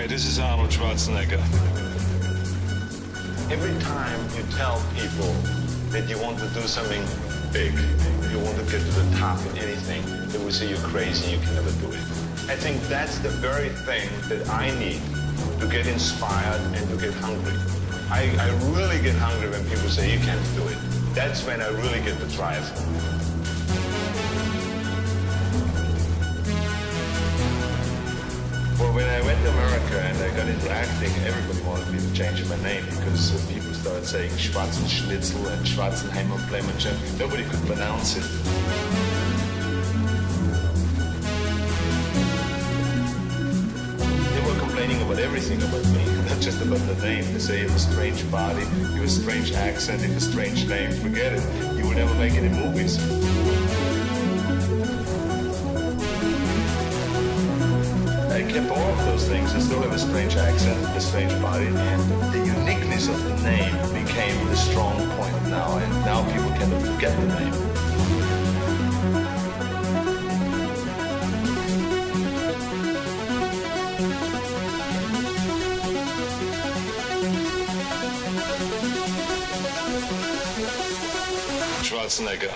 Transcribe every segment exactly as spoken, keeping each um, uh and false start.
Hi, this is Arnold Schwarzenegger. Every time you tell people that you want to do something big, you want to get to the top in anything, they will say you're crazy, you can never do it. I think that's the very thing that I need to get inspired and to get hungry. I, I really get hungry when people say you can't do it. That's when I really get the drive. Well, when I went to America and I got into acting, everybody wanted me to change my name because uh, people started saying Schwarzenschnitzel and Schwarzenheimer Playmanship. Nobody could pronounce it. They were complaining about everything about me, not just about the name. They say you have a strange body, you have a strange accent, you have a strange name. Forget it. You will never make any movies. I kept all of those things. I still have a strange accent, a strange body, and the uniqueness of the name became the strong point now, and now people cannot forget the name. Schwarzenegger.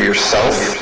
yourself.